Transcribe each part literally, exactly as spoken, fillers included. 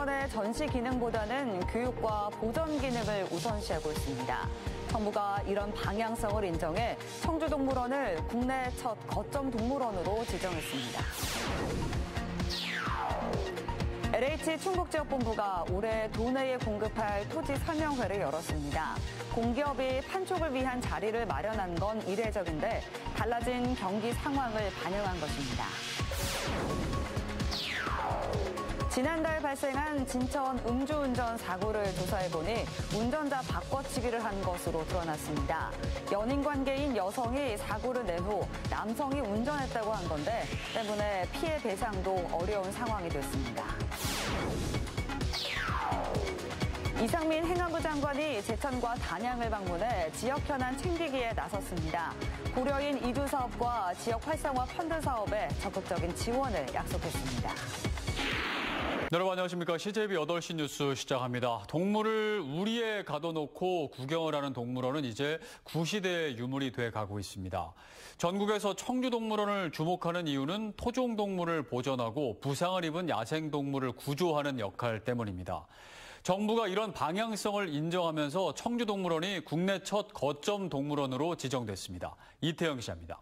동물원의 전시 기능보다는 교육과 보전 기능을 우선시하고 있습니다. 정부가 이런 방향성을 인정해 청주동물원을 국내 첫 거점 동물원으로 지정했습니다. 엘에이치 충북지역본부가 올해 도내에 공급할 토지 설명회를 열었습니다. 공기업이 판촉을 위한 자리를 마련한 건 이례적인데 달라진 경기 상황을 반영한 것입니다. 지난달 발생한 진천 음주운전 사고를 조사해보니 운전자 바꿔치기를 한 것으로 드러났습니다. 연인 관계인 여성이 사고를 낸 후 남성이 운전했다고 한 건데 때문에 피해 배상도 어려운 상황이 됐습니다. 이상민 행안부 장관이 제천과 단양을 방문해 지역 현안 챙기기에 나섰습니다. 고려인 이주 사업과 지역 활성화 펀드 사업에 적극적인 지원을 약속했습니다. 여러분 안녕하십니까. 씨제이비 여덟 시 뉴스 시작합니다. 동물을 우리에 가둬놓고 구경을 하는 동물원은 이제 구시대의 유물이 돼가고 있습니다. 전국에서 청주동물원을 주목하는 이유는 토종동물을 보존하고 부상을 입은 야생동물을 구조하는 역할 때문입니다. 정부가 이런 방향성을 인정하면서 청주동물원이 국내 첫 거점 동물원으로 지정됐습니다. 이태영 기자입니다.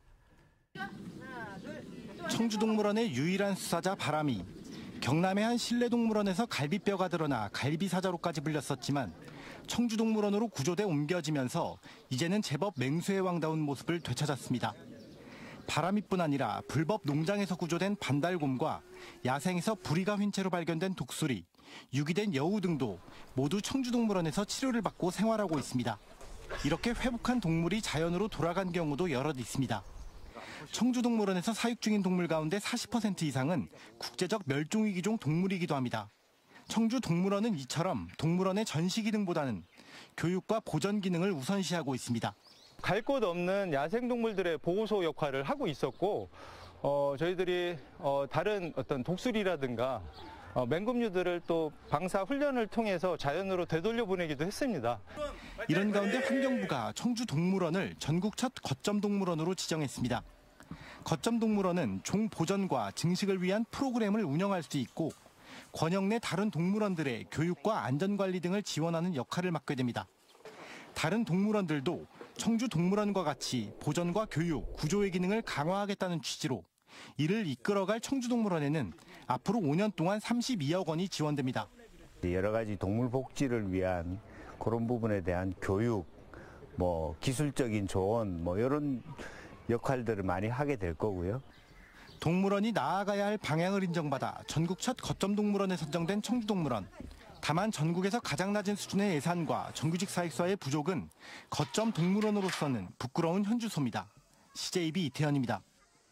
청주동물원의 유일한 수사자 바람이 경남의 한 실내동물원에서 갈비뼈가 드러나 갈비사자로까지 불렸었지만 청주동물원으로 구조돼 옮겨지면서 이제는 제법 맹수의 왕다운 모습을 되찾았습니다. 바람이뿐 아니라 불법 농장에서 구조된 반달곰과 야생에서 부리가 휜 채로 발견된 독수리, 유기된 여우 등도 모두 청주동물원에서 치료를 받고 생활하고 있습니다. 이렇게 회복한 동물이 자연으로 돌아간 경우도 여럿 있습니다. 청주동물원에서 사육 중인 동물 가운데 사십 퍼센트 이상은 국제적 멸종위기종 동물이기도 합니다. 청주동물원은 이처럼 동물원의 전시 기능보다는 교육과 보전 기능을 우선시하고 있습니다. 갈 곳 없는 야생동물들의 보호소 역할을 하고 있었고 어, 저희들이 어, 다른 어떤 독수리라든가 어, 맹금류들을 또 방사 훈련을 통해서 자연으로 되돌려 보내기도 했습니다. 이런 가운데 환경부가 청주동물원을 전국 첫 거점 동물원으로 지정했습니다. 거점 동물원은 종 보전과 증식을 위한 프로그램을 운영할 수 있고 권역 내 다른 동물원들의 교육과 안전관리 등을 지원하는 역할을 맡게 됩니다. 다른 동물원들도 청주동물원과 같이 보전과 교육, 구조의 기능을 강화하겠다는 취지로 이를 이끌어갈 청주동물원에는 앞으로 오 년 동안 삼십이억 원이 지원됩니다. 여러 가지 동물 복지를 위한 그런 부분에 대한 교육, 뭐 기술적인 조언, 뭐 이런 역할들을 많이 하게 될 거고요. 동물원이 나아가야 할 방향을 인정받아 전국 첫 거점 동물원에 선정된 청주동물원. 다만 전국에서 가장 낮은 수준의 예산과 정규직 사익서의 부족은 거점 동물원으로서는 부끄러운 현주소입니다. 씨제이비 이태현입니다.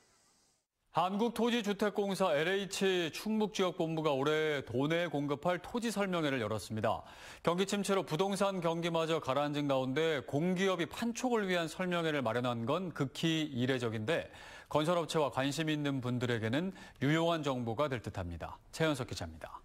한국토지주택공사 엘에이치 충북지역본부가 올해 도내에 공급할 토지 설명회를 열었습니다. 경기 침체로 부동산 경기마저 가라앉은 가운데 공기업이 판촉을 위한 설명회를 마련한 건 극히 이례적인데 건설업체와 관심 있는 분들에게는 유용한 정보가 될 듯합니다. 최현석 기자입니다.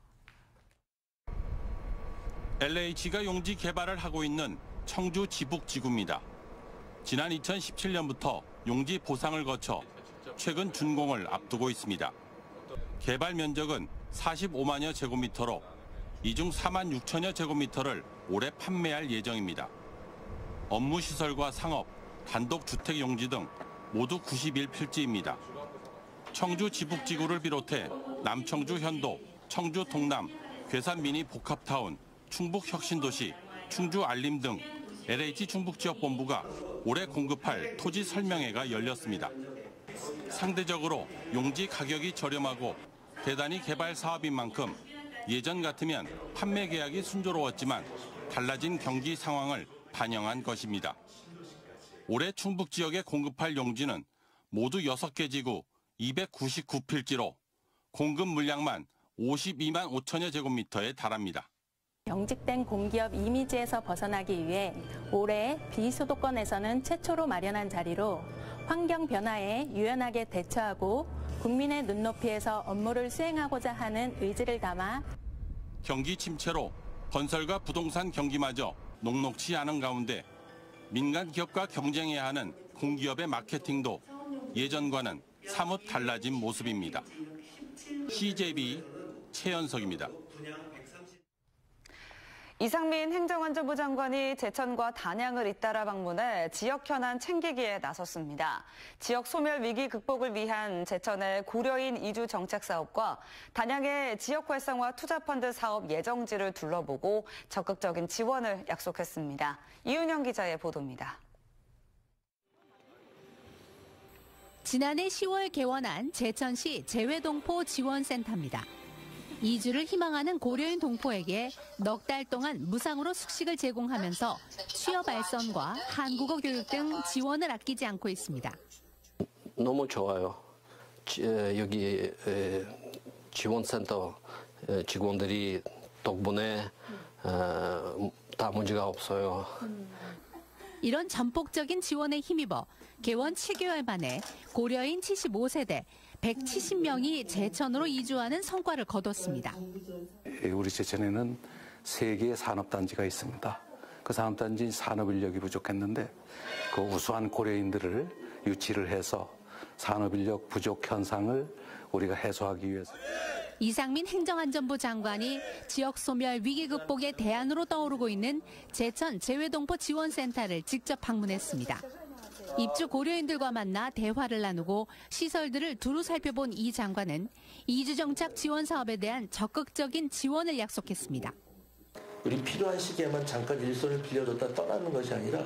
엘에이치가 용지 개발을 하고 있는 청주 지북지구입니다. 지난 이천십칠 년부터 용지 보상을 거쳐 최근 준공을 앞두고 있습니다. 개발 면적은 사십오만여 제곱미터로 이 중 사만 육천여 제곱미터를 올해 판매할 예정입니다. 업무시설과 상업, 단독주택 용지 등 모두 구십일 필지입니다. 청주 지북지구를 비롯해 남청주 현도, 청주 동남, 괴산 미니 복합타운, 충북 혁신도시, 충주 알림 등 엘에이치 충북지역본부가 올해 공급할 토지 설명회가 열렸습니다. 상대적으로 용지 가격이 저렴하고 대단위 개발 사업인 만큼 예전 같으면 판매 계약이 순조로웠지만 달라진 경기 상황을 반영한 것입니다. 올해 충북 지역에 공급할 용지는 모두 여섯 개 지구 이백구십구 필지로 공급 물량만 오십이만 오천여 제곱미터에 달합니다. 경직된 공기업 이미지에서 벗어나기 위해 올해 비수도권에서는 최초로 마련한 자리로 환경 변화에 유연하게 대처하고 국민의 눈높이에서 업무를 수행하고자 하는 의지를 담아 경기 침체로 건설과 부동산 경기마저 녹록치 않은 가운데 민간 기업과 경쟁해야 하는 공기업의 마케팅도 예전과는 사뭇 달라진 모습입니다. 씨제이비 최현석입니다. 이상민 행정안전부 장관이 제천과 단양을 잇따라 방문해 지역 현안 챙기기에 나섰습니다. 지역 소멸 위기 극복을 위한 제천의 고려인 이주 정책 사업과 단양의 지역 활성화 투자펀드 사업 예정지를 둘러보고 적극적인 지원을 약속했습니다. 이윤영 기자의 보도입니다. 지난해 시월 개원한 제천시 재외동포 지원센터입니다. 이주를 희망하는 고려인 동포에게 넉 달 동안 무상으로 숙식을 제공하면서 취업 발전과 한국어 교육 등 지원을 아끼지 않고 있습니다. 너무 좋아요. 여기 지원센터 직원들이 덕분에 다 문제가 없어요. 이런 전폭적인 지원에 힘입어 개원 칠 개월 만에 고려인 칠십오 세대 백칠십 명이 제천으로 이주하는 성과를 거뒀습니다. 우리 제천에는 세 개의 산업단지가 있습니다. 그 산업단지 산업인력이 부족했는데 그 우수한 고려인들을 유치를 해서 산업인력 부족 현상을 우리가 해소하기 위해서. 이상민 행정안전부 장관이 지역 소멸 위기 극복의 대안으로 떠오르고 있는 제천 재외동포 지원센터를 직접 방문했습니다. 입주 고려인들과 만나 대화를 나누고 시설들을 두루 살펴본 이 장관은 이주 정착 지원 사업에 대한 적극적인 지원을 약속했습니다. 우리 필요한 시기에만 잠깐 일손을 빌려줬다 떠나는 것이 아니라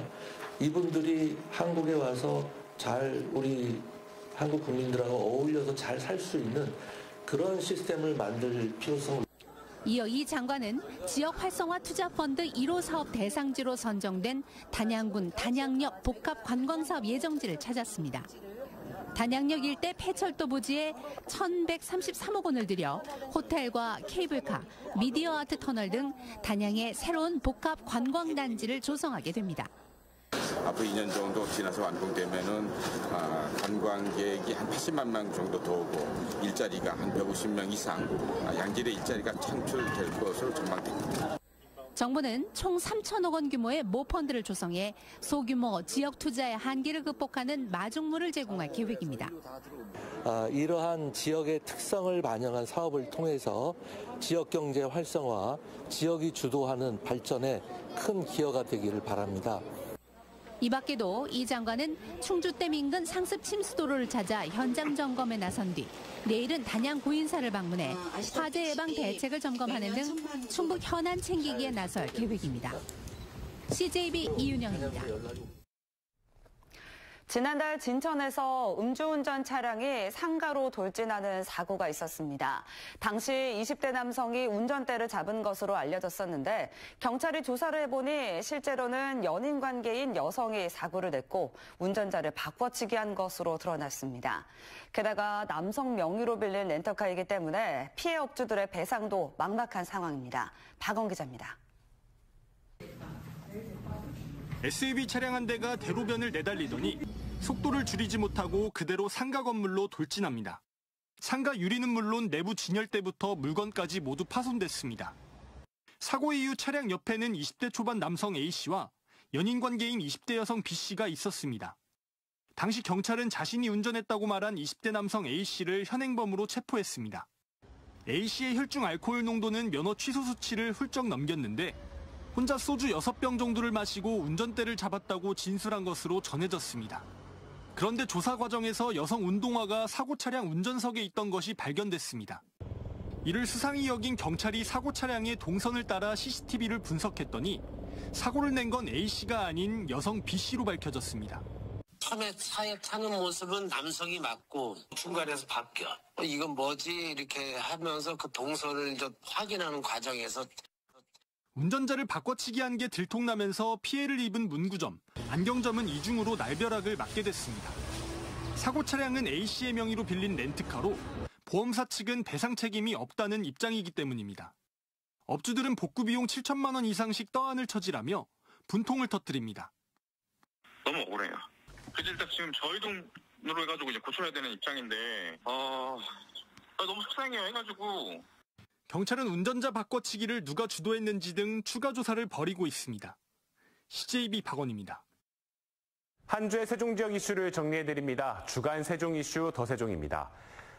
이분들이 한국에 와서 잘 우리 한국 국민들하고 어울려서 잘 살 수 있는 그런 시스템을 만들 필요성을. 이어 이 장관은 지역 활성화 투자펀드 일 호 사업 대상지로 선정된 단양군 단양역 복합 관광사업 예정지를 찾았습니다. 단양역 일대 폐철도 부지에 천백삼십삼억 원을 들여 호텔과 케이블카, 미디어 아트 터널 등 단양의 새로운 복합 관광단지를 조성하게 됩니다. 앞으로 이 년 정도 지나서 완공되면은 아, 관광객이 한 팔십만 명 정도 더 오고 일자리가 한 백오십 명 이상, 아, 양질의 일자리가 창출될 것으로 전망됩니다. 정부는 총 삼천억 원 규모의 모펀드를 조성해 소규모 지역 투자의 한계를 극복하는 마중물을 제공할 계획입니다. 아, 이러한 지역의 특성을 반영한 사업을 통해서 지역 경제 활성화, 지역이 주도하는 발전에 큰 기여가 되기를 바랍니다. 이 밖에도 이 장관은 충주댐 인근 상습 침수도로를 찾아 현장 점검에 나선 뒤 내일은 단양 고인사를 방문해 화재 예방 대책을 점검하는 등 충북 현안 챙기기에 나설 계획입니다. 씨제이비 이윤영입니다. 지난달 진천에서 음주운전 차량이 상가로 돌진하는 사고가 있었습니다. 당시 이십 대 남성이 운전대를 잡은 것으로 알려졌었는데 경찰이 조사를 해보니 실제로는 연인 관계인 여성이 사고를 냈고 운전자를 바꿔치기 한 것으로 드러났습니다. 게다가 남성 명의로 빌린 렌터카이기 때문에 피해 업주들의 배상도 막막한 상황입니다. 박원 기자입니다. 에스유브이 차량 한 대가 대로변을 내달리더니 속도를 줄이지 못하고 그대로 상가 건물로 돌진합니다. 상가 유리는 물론 내부 진열대부터 물건까지 모두 파손됐습니다. 사고 이후 차량 옆에는 이십 대 초반 남성 A씨와 연인 관계인 이십 대 여성 B씨가 있었습니다. 당시 경찰은 자신이 운전했다고 말한 이십 대 남성 A씨를 현행범으로 체포했습니다. A씨의 혈중 알코올 농도는 면허 취소 수치를 훌쩍 넘겼는데 혼자 소주 여섯 병 정도를 마시고 운전대를 잡았다고 진술한 것으로 전해졌습니다. 그런데 조사 과정에서 여성 운동화가 사고 차량 운전석에 있던 것이 발견됐습니다. 이를 수상히 여긴 경찰이 사고 차량의 동선을 따라 씨씨티비를 분석했더니 사고를 낸 건 A씨가 아닌 여성 B씨로 밝혀졌습니다. 처음에 차에 타는 모습은 남성이 맞고 중간에서 바뀌어. 이건 뭐지? 이렇게 하면서 그 동선을 좀 확인하는 과정에서 운전자를 바꿔치기 한 게 들통나면서 피해를 입은 문구점, 안경점은 이중으로 날벼락을 맞게 됐습니다. 사고 차량은 A씨의 명의로 빌린 렌트카로 보험사 측은 배상 책임이 없다는 입장이기 때문입니다. 업주들은 복구 비용 칠천만 원 이상씩 떠안을 처지라며 분통을 터뜨립니다. 너무 억울해요. 그래서 일단 지금 저희 돈으로 해가지고 이제 고쳐야 되는 입장인데, 어, 너무 속상해요 해가지고. 경찰은 운전자 바꿔치기를 누가 주도했는지 등 추가 조사를 벌이고 있습니다. 씨제이비 박원입니다. 한 주의 세종 지역 이슈를 정리해드립니다. 주간 세종 이슈 더 세종입니다.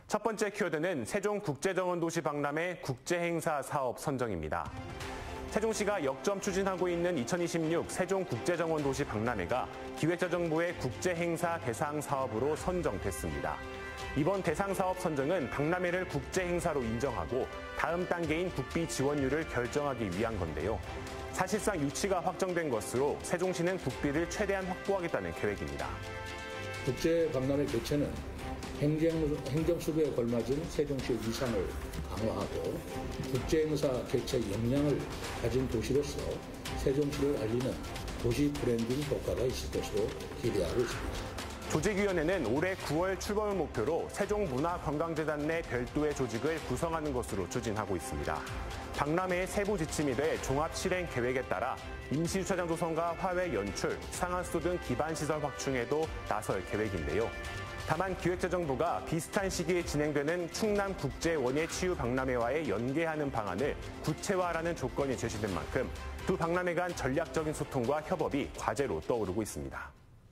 첫 번째 키워드는 세종국제정원도시 박람회 국제행사 사업 선정입니다. 세종시가 역점 추진하고 있는 이천이십육 세종국제정원도시 박람회가 기획재정부의 국제행사 대상 사업으로 선정됐습니다. 이번 대상 사업 선정은 박람회를 국제행사로 인정하고 다음 단계인 국비 지원율을 결정하기 위한 건데요. 사실상 유치가 확정된 것으로 세종시는 국비를 최대한 확보하겠다는 계획입니다. 국제박람회 개최는 행정, 행정수도에 걸맞은 세종시의 위상을 강화하고 국제행사 개최 역량을 가진 도시로서 세종시를 알리는 도시 브랜딩 효과가 있을 것으로 기대하고 있습니다. 조직위원회는 올해 구월 출범을 목표로 세종문화관광재단 내 별도의 조직을 구성하는 것으로 추진하고 있습니다. 박람회의 세부 지침이 돼 종합 실행 계획에 따라 임시주차장 조성과 화훼 연출, 상하수도 등 기반시설 확충에도 나설 계획인데요. 다만 기획재정부가 비슷한 시기에 진행되는 충남국제원예치유 박람회와의 연계하는 방안을 구체화하라는 조건이 제시된 만큼 두 박람회 간 전략적인 소통과 협업이 과제로 떠오르고 있습니다.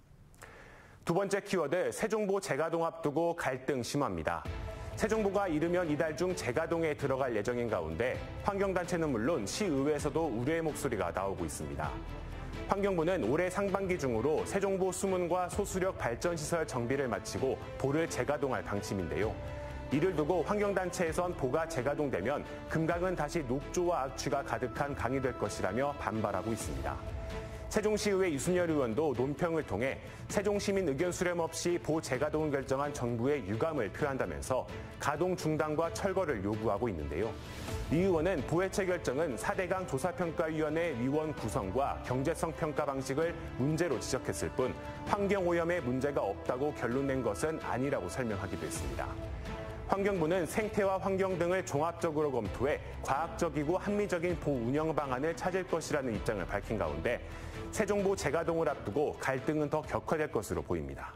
두 번째 키워드, 세종보 재가동 앞두고 갈등 심화입니다. 세종보가 이르면 이달 중 재가동에 들어갈 예정인 가운데 환경단체는 물론 시의회에서도 우려의 목소리가 나오고 있습니다. 환경부는 올해 상반기 중으로 세종보 수문과 소수력 발전시설 정비를 마치고 보를 재가동할 방침인데요. 이를 두고 환경단체에선 보가 재가동되면 금강은 다시 녹조와 악취가 가득한 강이 될 것이라며 반발하고 있습니다. 세종시의회 유순열 의원도 논평을 통해 세종시민 의견 수렴 없이 보 재가동을 결정한 정부의 유감을 표한다면서 가동 중단과 철거를 요구하고 있는데요. 이 의원은 보해체 결정은 사대강 조사평가위원회 위원 구성과 경제성 평가 방식을 문제로 지적했을 뿐 환경오염에 문제가 없다고 결론낸 것은 아니라고 설명하기도 했습니다. 환경부는 생태와 환경 등을 종합적으로 검토해 과학적이고 합리적인 보 운영 방안을 찾을 것이라는 입장을 밝힌 가운데 세종보 재가동을 앞두고 갈등은 더 격화될 것으로 보입니다.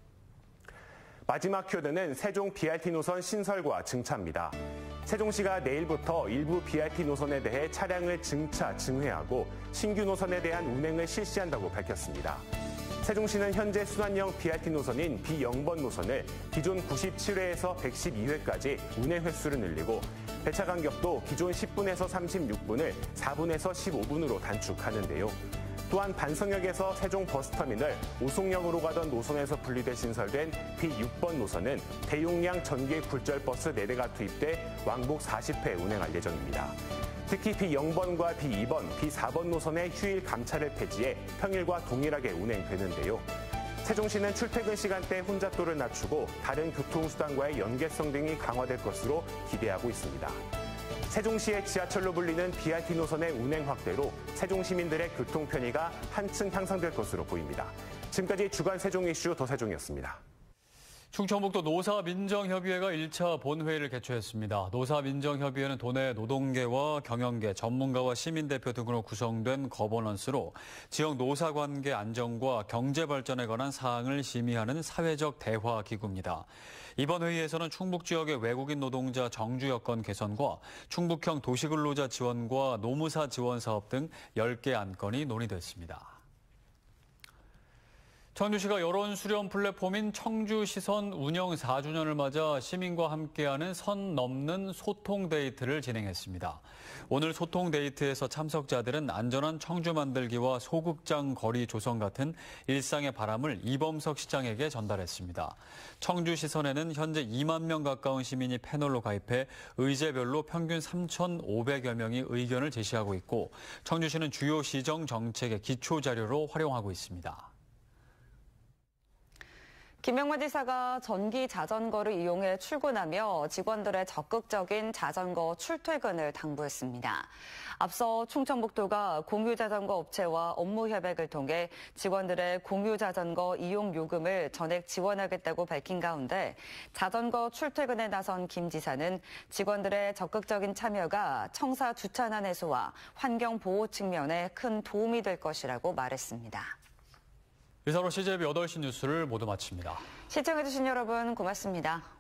마지막 키워드는 세종 비알티 노선 신설과 증차입니다. 세종시가 내일부터 일부 비알티 노선에 대해 차량을 증차, 증회하고 신규 노선에 대한 운행을 실시한다고 밝혔습니다. 세종시는 현재 순환형 비알티 노선인 비 영 번 노선을 기존 구십칠 회에서 백십이 회까지 운행 횟수를 늘리고 배차 간격도 기존 십 분에서 삼십육 분을 사 분에서 십오 분으로 단축하는데요. 또한 반성역에서 세종 버스터미널, 오송역으로 가던 노선에서 분리돼 신설된 비 육 번 노선은 대용량 전기 굴절버스 네 대가 투입돼 왕복 사십 회 운행할 예정입니다. 특히 비 영 번과 비 이 번, 비 사 번 노선의 휴일 감차를 폐지해 평일과 동일하게 운행되는데요. 세종시는 출퇴근 시간대 혼잡도를 낮추고 다른 교통수단과의 연계성 등이 강화될 것으로 기대하고 있습니다. 세종시의 지하철로 불리는 비알티 노선의 운행 확대로 세종 시민들의 교통 편의가 한층 향상될 것으로 보입니다. 지금까지 주간 세종 이슈 더 세종이었습니다. 충청북도 노사민정협의회가 일 차 본회의를 개최했습니다. 노사민정협의회는 도내 노동계와 경영계, 전문가와 시민대표 등으로 구성된 거버넌스로 지역 노사관계 안정과 경제발전에 관한 사항을 심의하는 사회적 대화 기구입니다. 이번 회의에서는 충북 지역의 외국인 노동자 정주 여건 개선과 충북형 도시근로자 지원과 노무사 지원 사업 등 열 개 안건이 논의됐습니다. 청주시가 여론 수렴 플랫폼인 청주시선 운영 사 주년을 맞아 시민과 함께하는 선 넘는 소통 데이트를 진행했습니다. 오늘 소통 데이트에서 참석자들은 안전한 청주 만들기와 소극장 거리 조성 같은 일상의 바람을 이범석 시장에게 전달했습니다. 청주시선에는 현재 이만 명 가까운 시민이 패널로 가입해 의제별로 평균 삼천오백여 명이 의견을 제시하고 있고 청주시는 주요 시정 정책의 기초 자료로 활용하고 있습니다. 김영만 지사가 전기 자전거를 이용해 출근하며 직원들의 적극적인 자전거 출퇴근을 당부했습니다. 앞서 충청북도가 공유자전거 업체와 업무 협약을 통해 직원들의 공유자전거 이용 요금을 전액 지원하겠다고 밝힌 가운데 자전거 출퇴근에 나선 김 지사는 직원들의 적극적인 참여가 청사 주차난 해소와 환경 보호 측면에 큰 도움이 될 것이라고 말했습니다. 이상으로 씨제이비 여덟 시 뉴스를 모두 마칩니다. 시청해주신 여러분 고맙습니다.